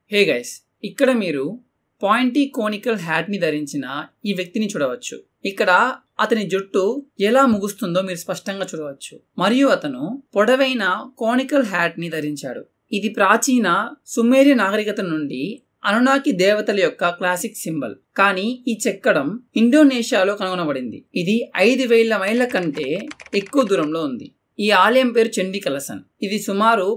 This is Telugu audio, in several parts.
హే గైస్, ఇక్కడ మీరు పాయింటీ కోనికల్ హ్యాట్ ని ధరించిన ఈ వ్యక్తిని చూడవచ్చు. ఇక్కడ అతని జుట్టు ఎలా ముగుస్తుందో మీరు స్పష్టంగా చూడవచ్చు. మరియు అతను పొడవైన కోనికల్ హ్యాట్ ని ధరించాడు. ఇది ప్రాచీన సుమేరియా నాగరికత నుండి అనునాకి దేవతల యొక్క క్లాసిక్ సింబల్. కానీ ఈ చెక్కడం ఇండోనేషియాలో కనుగొనబడింది. ఇది 5000 మైళ్ళ కంటే ఎక్కువ దూరంలో ఉంది. ఈ ఆలయం పేరు చండీ కలసన్. ఇది సుమారు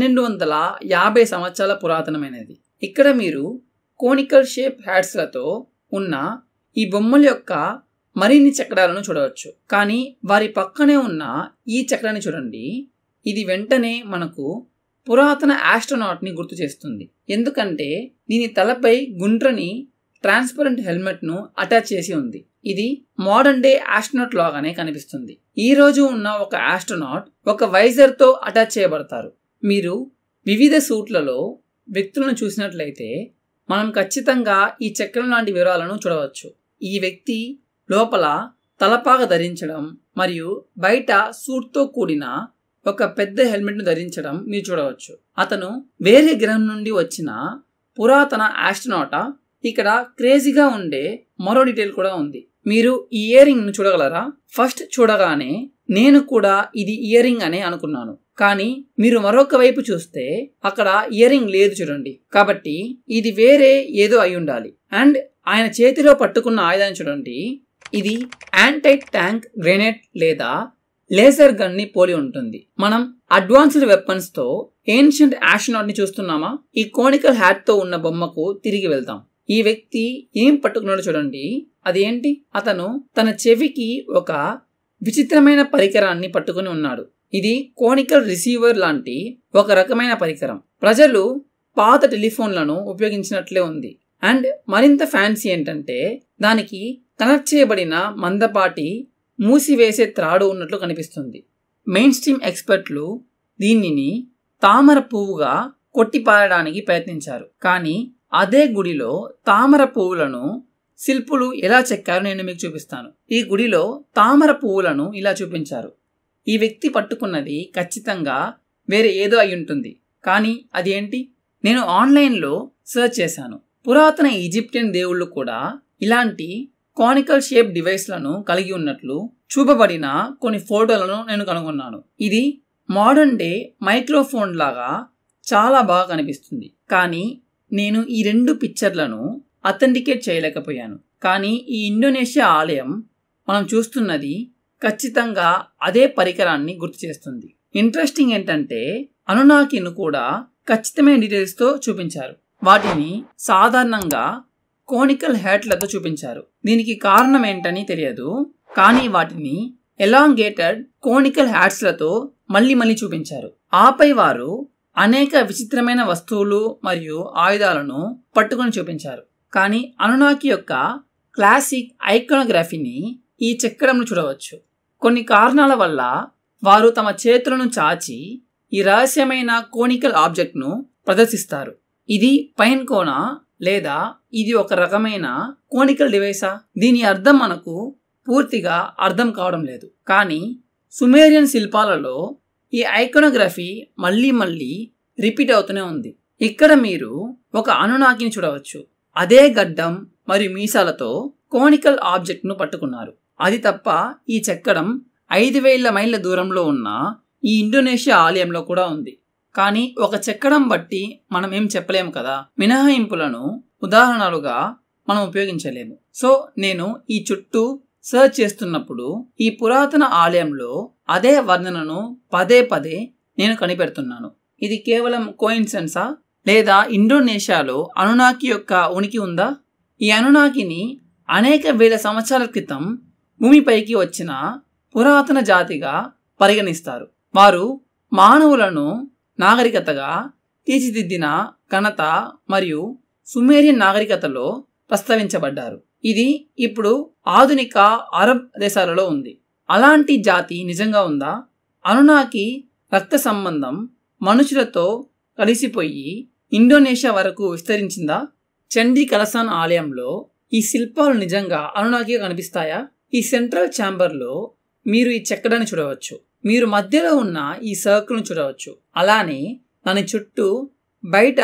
1250 సంవత్సరాల పురాతనమైనది. ఇక్కడ మీరు కోనికల్ షేప్ హ్యాట్స్లతో ఉన్న ఈ బొమ్మల యొక్క మరిన్ని చక్రాలను చూడవచ్చు. కానీ వారి పక్కనే ఉన్న ఈ చక్రాన్ని చూడండి. ఇది వెంటనే మనకు పురాతన ఆస్ట్రోనాట్ ని గుర్తు చేస్తుంది. ఎందుకంటే దీని తలపై గుండ్రని ట్రాన్స్పరెంట్ హెల్మెట్ ను అటాచ్ చేసి ఉంది. ఇది మోడర్న్ డే ఆస్ట్రోనాట్ లాగానే కనిపిస్తుంది. ఈ రోజు ఉన్న ఒక ఆస్ట్రోనాట్ ఒక వైజర్ తో అటాచ్ చేయబడతారు. మీరు వివిధ సూట్లలో వ్యక్తులను చూసినట్లయితే మనం ఖచ్చితంగా ఈ చక్రం లాంటి వివరాలను చూడవచ్చు. ఈ వ్యక్తి లోపల తలపాగ ధరించడం మరియు బయట సూట్తో కూడిన ఒక పెద్ద హెల్మెట్ ను ధరించడం మీరు చూడవచ్చు. అతను వేరే గ్రహం నుండి వచ్చిన పురాతన ఆస్ట్రోనాటా? ఇక్కడ క్రేజీగా ఉండే మరో డీటెయిల్ కూడా ఉంది. మీరు ఈ ఇయర్ రింగ్ ను చూడగలరా? ఫస్ట్ చూడగానే నేను కూడా ఇది ఇయర్ రింగ్ అనే అనుకున్నాను. కానీ మీరు మరొక వైపు చూస్తే అక్కడ ఇయర్ రింగ్ లేదు చూడండి. కాబట్టి ఇది వేరే ఏదో అయి ఉండాలి. అండ్ ఆయన చేతిలో పట్టుకున్న ఆయుధాన్ని చూడండి. ఇది యాంటీ ట్యాంక్ గ్రెనేడ్ లేదా లేజర్ గన్ ని పోలి ఉంటుంది. మనం అడ్వాన్స్డ్ వెపన్స్ తో ఏన్షియంట్ ఆస్ట్రోనాట్ ని చూస్తున్నామా? ఈ కోనికల్ హ్యాట్ తో ఉన్న బొమ్మకు తిరిగి వెళ్తాం. ఈ వ్యక్తి ఏం పట్టుకున్నాడో చూడండి. అదేంటి? అతను తన చెవికి ఒక విచిత్రమైన పరికరాన్ని పట్టుకుని ఉన్నాడు. ఇది కోనికల్ రిసీవర్ లాంటి ఒక రకమైన పరికరం. ప్రజలు పాత టెలిఫోన్లను ఉపయోగించినట్లే ఉంది. అండ్ మరింత ఫ్యాన్సీ ఏంటంటే దానికి కనెక్ట్ చేయబడిన మందపాటి మూసివేసే త్రాడు ఉన్నట్లు కనిపిస్తుంది. మెయిన్ స్ట్రీమ్ ఎక్స్పర్ట్లు దీనిని తామర పువ్వుగా కొట్టిపారడానికి ప్రయత్నించారు. కానీ అదే గుడిలో తామర పువ్వులను శిల్పులు ఎలా చెక్కారో నేను మీకు చూపిస్తాను. ఈ గుడిలో తామర పువ్వులను ఇలా చూపించారు. ఈ వ్యక్తి పట్టుకున్నది ఖచ్చితంగా వేరే ఏదో అయి ఉంటుంది. కానీ అదేంటి? నేను ఆన్లైన్లో సెర్చ్ చేశాను. పురాతన ఈజిప్షియన్ దేవుళ్ళు కూడా ఇలాంటి కోనికల్ షేప్ డివైస్లను కలిగి ఉన్నట్లు చూపబడిన కొన్ని ఫోటోలను నేను కనుగొన్నాను. ఇది మోడర్న్ డే మైక్రోఫోన్ లాగా చాలా బాగా కనిపిస్తుంది. కానీ నేను ఈ 2 పిక్చర్లను అథెంటికేట్ చేయలేకపోయాను. కానీ ఈ ఇండోనేషియా ఆలయం మనం చూస్తున్నది ఖచ్చితంగా అదే పరికరాన్ని గుర్తు చేస్తుంది. ఇంట్రెస్టింగ్ ఏంటంటే అనునాకిను కూడా ఖచ్చితమైన డీటెయిల్స్తో చూపించారు. వాటిని సాధారణంగా కోనికల్ హ్యాట్లతో చూపించారు. దీనికి కారణం ఏంటని తెలియదు. కానీ వాటిని ఎలాంగేటెడ్ కోనికల్ హ్యాట్స్లతో మళ్ళీ చూపించారు. ఆపై వారు అనేక విచిత్రమైన వస్తువులు మరియు ఆయుధాలను పట్టుకొని చూపించారు. కానీ అనునాకి యొక్క క్లాసిక్ ఐకానోగ్రఫీని ఈ చెక్కడంలో చూడవచ్చు. కొన్ని కారణాల వల్ల వారు తమ చేతులను చాచి ఈ రహస్యమైన కోనికల్ ఆబ్జెక్ట్ను ప్రదర్శిస్తారు. ఇది పైన్ కోనా లేదా ఇది ఒక రకమైన కోనికల్ డివైసా? దీని అర్థం మనకు పూర్తిగా అర్థం కావడం లేదు. కానీ సుమేరియన్ శిల్పాలలో ఈ ఐకానోగ్రఫీ మళ్ళీ రిపీట్ అవుతూనే ఉంది. ఇక్కడ మీరు ఒక అనునాకిని చూడవచ్చు. అదే గడ్డం మరియు మీసాలతో కోనికల్ ఆబ్జెక్ట్ ను పట్టుకున్నారు. అది తప్ప ఈ చెక్కడం 5000 మైళ్ళ దూరంలో ఉన్న ఈ ఇండోనేషియా ఆలయంలో కూడా ఉంది. కానీ ఒక చెక్కడం బట్టి మనం ఏం చెప్పలేము కదా. మినహాయింపులను ఉదాహరణలుగా మనం ఉపయోగించలేము. సో నేను ఈ చుట్టూ సర్చ్ చేస్తున్నప్పుడు ఈ పురాతన ఆలయంలో అదే వర్ణనను పదే నేను కనిపెడుతున్నాను. ఇది కేవలం కోయిన్సిడెన్సా లేదా ఇండోనేషియాలో అనునాకి యొక్క ఉనికి ఉందా? ఈ అనునాకిని అనేక వేల సంవత్సరాల క్రితం భూమిపైకి వచ్చిన పురాతన జాతిగా పరిగణిస్తారు. వారు మానవులను నాగరికతగా తీర్చిదిద్దిన ఘనత మరియు సుమేరియన్ నాగరికతలో ప్రస్తావించబడ్డారు. ఇది ఇప్పుడు ఆధునిక అరబ్ దేశాలలో ఉంది. అలాంటి జాతి నిజంగా ఉందా? అనునాకి రక్త సంబంధం మనుషులతో కలిసిపోయి ఇండోనేషియా వరకు విస్తరించిందా? చండీ కలసాన్ ఆలయంలో ఈ శిల్పాలు నిజంగా అనునాకిగా కనిపిస్తాయా? ఈ సెంట్రల్ ఛాంబర్లో మీరు ఈ చెక్కడాన్ని చూడవచ్చు. మీరు మధ్యలో ఉన్న ఈ సర్కిల్ను చూడవచ్చు. అలానే దాని చుట్టూ బయట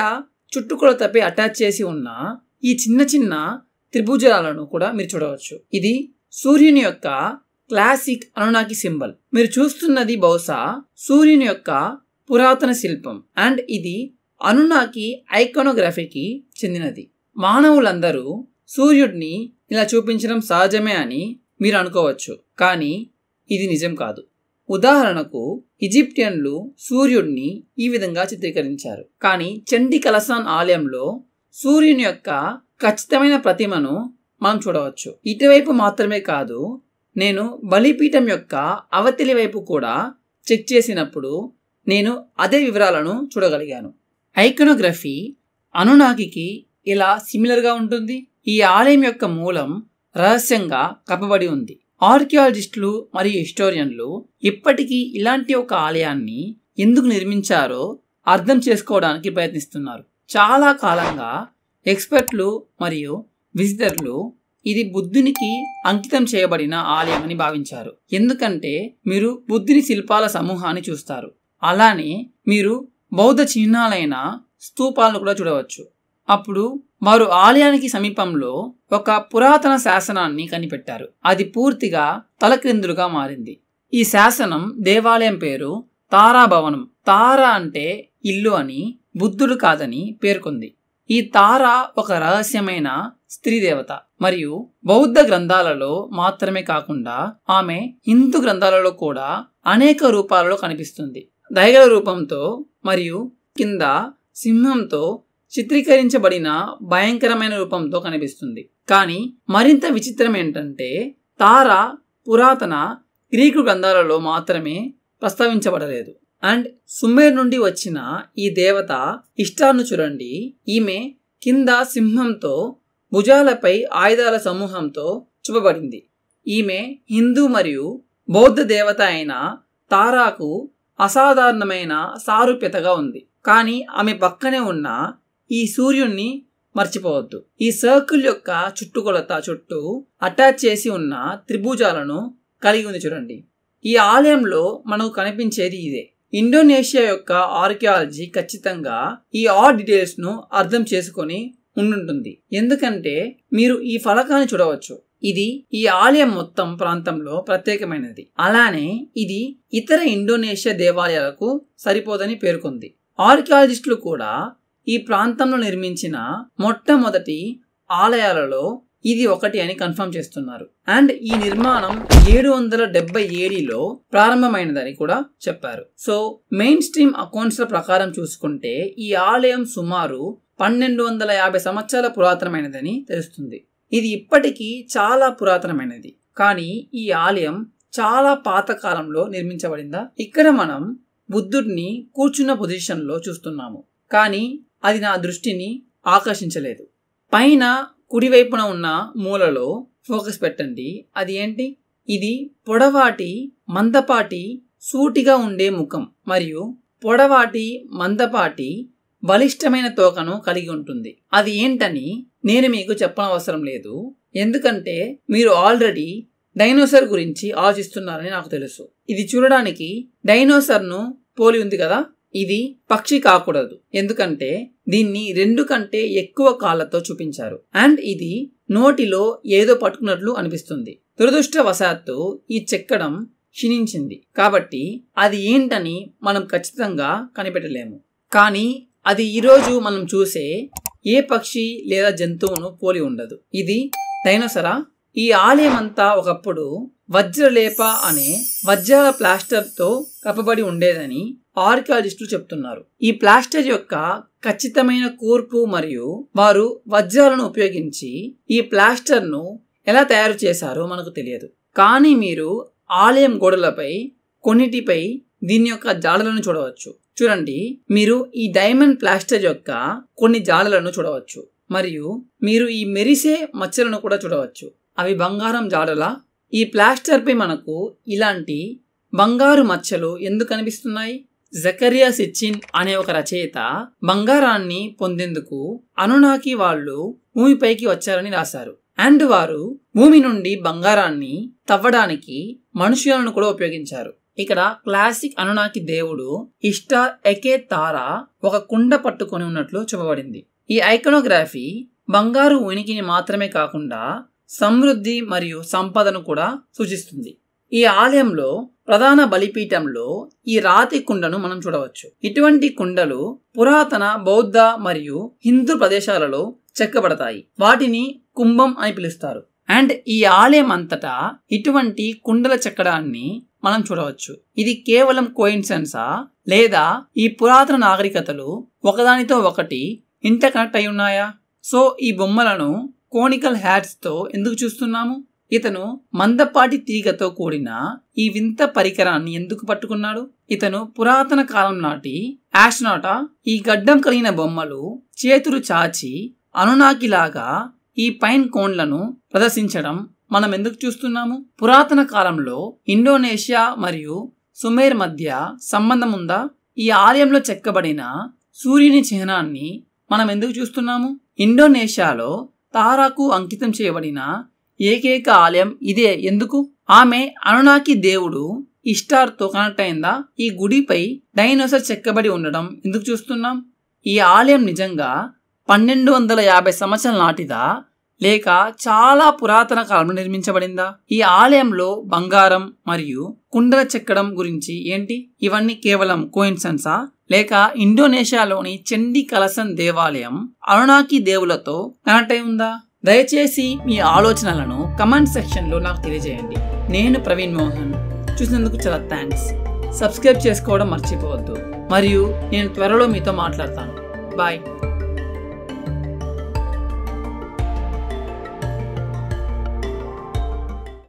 చుట్టుకొలతపై అటాచ్ చేసి ఉన్న ఈ చిన్న చిన్న త్రిభుజాలను కూడా మీరు చూడవచ్చు. ఇది సూర్యుని యొక్క క్లాసిక్ అనునాకి సింబల్. మీరు చూస్తున్నది బహుశా సూర్యుని యొక్క పురాతన శిల్పం అండ్ ఇది అనునాకి ఐకానోగ్రఫీకి చెందినది. మానవులందరూ సూర్యుడిని ఇలా చూపించడం సహజమే అని మీరు అనుకోవచ్చు, కానీ ఇది నిజం కాదు. ఉదాహరణకు ఈజిప్షియన్లు సూర్యుడిని ఈ విధంగా చిత్రీకరించారు. కానీ చండీ కలసాన్ ఆలయంలో సూర్యుని యొక్క ఖచ్చితమైన ప్రతిమను మనం చూడవచ్చు. ఇటువైపు మాత్రమే కాదు, నేను బలిపీఠం యొక్క అవతలి వైపు కూడా చెక్ చేసినప్పుడు నేను అదే వివరాలను చూడగలిగాను. ఐకానోగ్రఫీ అనునాకికి ఇలా సిమిలర్గా ఉంటుంది. ఈ ఆలయం యొక్క మూలం రహస్యంగా కప్పబడి ఉంది. ఆర్కియాలజిస్టులు మరియు హిస్టోరియన్లు ఇప్పటికీ ఇలాంటి ఒక ఆలయాన్ని ఎందుకు నిర్మించారో అర్థం చేసుకోవడానికి ప్రయత్నిస్తున్నారు. చాలా కాలంగా ఎక్స్పర్ట్లు మరియు విజిటర్లు ఇది బుద్ధునికి అంకితం చేయబడిన ఆలయం అని భావించారు. ఎందుకంటే మీరు బుద్ధుని శిల్పాల సమూహాన్ని చూస్తారు. అలానే మీరు బౌద్ధ చిహ్నాలైన స్తూపాలను కూడా చూడవచ్చు. అప్పుడు వారు ఆలయానికి సమీపంలో ఒక పురాతన శాసనాన్ని కనిపెట్టారు. అది పూర్తిగా తలక్రిందులుగా మారింది. ఈ శాసనం దేవాలయం పేరు తారా భవనం. తారా అంటే ఇల్లు అని, బుద్ధుడు కాదని పేర్కొంది. ఈ తారా ఒక రహస్యమైన స్త్రీ దేవత మరియు బౌద్ధ గ్రంథాలలో మాత్రమే కాకుండా ఆమె హిందూ గ్రంథాలలో కూడా అనేక రూపాలలో కనిపిస్తుంది. దైగల రూపంతో మరియు కింద సింహంతో చిత్రీకరించబడిన భయంకరమైన రూపంతో కనిపిస్తుంది. కానీ మరింత విచిత్రం ఏంటంటే తారా పురాతన గ్రీకు గ్రంథాలలో మాత్రమే ప్రస్తావించబడలేదు. అండ్ సుమేర్ నుండి వచ్చిన ఈ దేవత ఇష్టార్ను చూడండి. ఈమె కింద సింహంతో భుజాలపై ఆయుధాల సమూహంతో చూపబడింది. ఈమె హిందూ మరియు బౌద్ధ దేవత అయిన తారాకు అసాధారణమైన సారూప్యతగా ఉంది. కానీ ఆమె పక్కనే ఉన్న ఈ సూర్యుణ్ణి మర్చిపోవద్దు. ఈ సర్కిల్ యొక్క చుట్టుకొలత చుట్టూ అటాచ్ చేసి ఉన్న త్రిభుజాలను కలిగి ఉంది చూడండి. ఈ ఆలయంలో మనకు కనిపించేది ఇదే. ఇండోనేషియా యొక్క ఆర్కియాలజీ ఖచ్చితంగా ఈ ఆర్ట్ డీటెయిల్స్ ను అర్థం చేసుకొని ఉండుంటుంది. ఎందుకంటే మీరు ఈ ఫలకాన్ని చూడవచ్చు. ఇది ఈ ఆలయం మొత్తం ప్రాంతంలో ప్రత్యేకమైనది. అలానే ఇది ఇతర ఇండోనేషియా దేవాలయాలకు సరిపోదని పేర్కొంది. ఆర్కియాలజిస్టులు కూడా ఈ ప్రాంతంలో నిర్మించిన మొట్టమొదటి ఆలయాలలో ఇది ఒకటి అని కన్ఫర్మ్ చేస్తున్నారు. అండ్ ఈ నిర్మాణం 770 ADలో ప్రారంభమైనదని కూడా చెప్పారు. సో మెయిన్ స్ట్రీమ్ అకౌంట్స్ల ప్రకారం చూసుకుంటే ఈ ఆలయం సుమారు 1250 సంవత్సరాల పురాతనమైనదని తెలుస్తుంది. ఇది ఇప్పటికీ చాలా పురాతనమైనది. కానీ ఈ ఆలయం చాలా పాతకాలంలో నిర్మించబడిందా? ఇక్కడ మనం బుద్ధుడిని కూర్చున్న పొజిషన్లో చూస్తున్నాము, కానీ అది నా దృష్టిని ఆకర్షించలేదు. పైన కుడివైపున ఉన్న మూలలో ఫోకస్ పెట్టండి. అది ఏంటి? ఇది పొడవాటి మందపాటి సూటిగా ఉండే ముఖం మరియు పొడవాటి మందపాటి బలిష్టమైన తోకను కలిగి ఉంటుంది. అది ఏంటని నేను మీకు చెప్పనవసరం లేదు, ఎందుకంటే మీరు ఆల్రెడీ డైనోసార్ గురించి ఆలోచిస్తున్నారని నాకు తెలుసు. ఇది చూడడానికి డైనోసార్ను పోలి ఉంది కదా. ఇది పక్షి కాకూడదు, ఎందుకంటే దీన్ని 2 కంటే ఎక్కువ కాళ్ళతో చూపించారు. అండ్ ఇది నోటిలో ఏదో పట్టుకున్నట్లు అనిపిస్తుంది. దురదృష్టవశాత్తు ఈ చెక్కడం క్షీణించింది కాబట్టి అది ఏంటని మనం ఖచ్చితంగా కనిపెట్టలేము. కానీ అది ఈరోజు మనం చూసే ఏ పక్షి లేదా జంతువును పోలి ఉండదు. ఇది డైనోసరా? ఈ ఆలయం అంతా ఒకప్పుడు వజ్రలేప అనే వజ్రాల ప్లాస్టర్తో కప్పబడి ఉండేదని ఆర్కియాలజిస్టులు చెప్తున్నారు. ఈ ప్లాస్టర్ యొక్క ఖచ్చితమైన కూర్పు మరియు వారు వజ్రాలను ఉపయోగించి ఈ ప్లాస్టర్ను ఎలా తయారు చేశారో మనకు తెలియదు. కానీ మీరు ఆలయం గోడలపై కొన్నిటిపై దీని యొక్క జాడలను చూడవచ్చు. చూడండి, మీరు ఈ డైమండ్ ప్లాస్టర్ యొక్క కొన్ని జాడలను చూడవచ్చు మరియు మీరు ఈ మెరిసే మచ్చలను కూడా చూడవచ్చు. అవి బంగారం జాడలా? ఈ ప్లాస్టర్ పై మనకు ఇలాంటి బంగారు మచ్చలు ఎందుకు కనిపిస్తున్నాయి? జకరియా సిచిన్ అనే ఒక రచయిత బంగారాన్ని పొందేందుకు అనునాకి వాళ్ళు భూమిపైకి వచ్చారని రాశారు. అండ్ వారు భూమి నుండి బంగారాన్ని తవ్వడానికి మనుషులను కూడా ఉపయోగించారు. ఇక్కడ క్లాసిక్ అనునాకి దేవుడు ఇష్టార్ ఎకే తారా ఒక కుండ పట్టుకొని ఉన్నట్లు చూపబడింది. ఈ ఐకానోగ్రఫీ బంగారు ఉనికిని మాత్రమే కాకుండా సమృద్ధి మరియు సంపదను కూడా సూచిస్తుంది. ఈ ఆలయంలో ప్రధాన బలిపీఠంలో ఈ రాతి కుండను మనం చూడవచ్చు. ఇటువంటి కుండలు పురాతన బౌద్ధ మరియు హిందూ ప్రదేశాలలో చెక్కబడతాయి. వాటిని కుంభం అని పిలుస్తారు. అండ్ ఈ ఆలయం అంతటా ఇటువంటి కుండల చెక్కడాన్ని మనం చూడవచ్చు. ఇది కేవలం కోయిన్సిడెన్సా లేదా ఈ పురాతన నాగరికతలు ఒకదానితో ఒకటి ఇంటర్ కనెక్ట్ అయి ఉన్నాయా? సో ఈ బొమ్మలను కోనికల్ హ్యాట్స్ తో ఎందుకు చూస్తున్నాము? ఇతను మందపాటి తీగతో కూడిన ఈ వింత పరికరాన్ని ఎందుకు పట్టుకున్నాడు? ఇతను పురాతన కాలం నాటి ఆస్ట్రోనాటా? ఈ గడ్డం కలిగిన బొమ్మలు చేతులు చాచి అనునాకిలాగా ఈ పైన్ కోన్లను ప్రదర్శించడం మనం ఎందుకు చూస్తున్నాము? పురాతన కాలంలో ఇండోనేషియా మరియు సుమేర్ మధ్య సంబంధం ఉందా? ఈ ఆలయంలో చెక్కబడిన సూర్యుని చిహ్నాన్ని మనం ఎందుకు చూస్తున్నాము? ఇండోనేషియాలో తారాకు అంకితం చేయబడిన ఏకైక ఆలయం ఇదే. ఎందుకు? ఆమె అనునాకి దేవుడు ఇష్టార్తో కనెక్ట్ అయిందా? ఈ గుడిపై డైనోసార్ చెక్కబడి ఉండడం ఎందుకు చూస్తున్నాం? ఈ ఆలయం నిజంగా 1250 సంవత్సరాల నాటిదా లేక చాలా పురాతన కాలంలో నిర్మించబడిందా? ఈ ఆలయంలో బంగారం మరియు కుండల చెక్కడం గురించి ఏంటి? ఇవన్నీ కేవలం కోయిన్సిడెన్సా లేక ఇండోనేషియాలోని చండీ కలసన్ దేవాలయం అనునాకి దేవులతో కనెక్ట్ అయి ఉందా? దయచేసి మీ ఆలోచనలను కమెంట్ సెక్షన్ లో నాకు తెలియజేయండి. నేను ప్రవీణ్ మోహన్. చూసినందుకు చాలా థ్యాంక్స్. సబ్స్క్రైబ్ చేసుకోవడం మర్చిపోవద్దు. మరియు నేను త్వరలో మీతో మాట్లాడతాను. బాయ్.